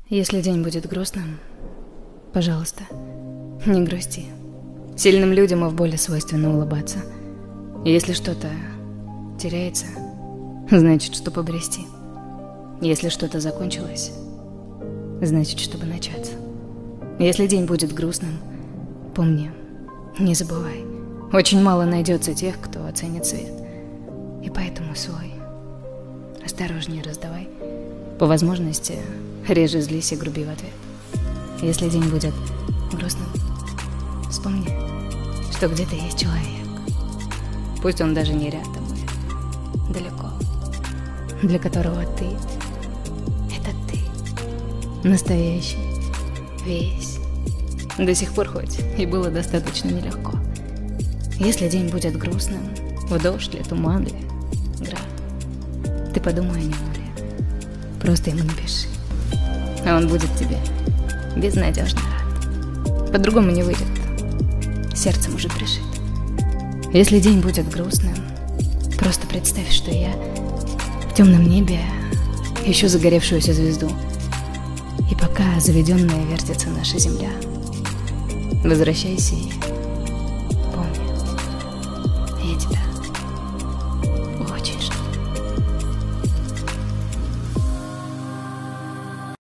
Если день будет грустным, пожалуйста, не грусти. Сильным людям и в боли свойственно улыбаться. Если что-то теряется, значит, чтобы обрести. Если что-то закончилось, значит, чтобы начаться. Если день будет грустным, помни, не забывай, очень мало найдется тех, кто оценит свет. И поэтому свой осторожнее раздавай. По возможности реже злись и груби в ответ. Если день будет грустным, вспомни, что где-то есть человек. Пусть он даже не рядом, далеко, для которого ты — это ты, настоящий, весь. До сих пор хоть и было достаточно нелегко. Если день будет грустным, в дождь ли, туман ли, град, ты подумай о нем ли, просто ему напиши, а он будет тебе безнадежно рад. По-другому не выйдет, сердцем уже пришит. Если день будет грустным, просто представь, что я в темном небе ищу загоревшуюся звезду. И пока заведенная вертится наша земля, возвращайся и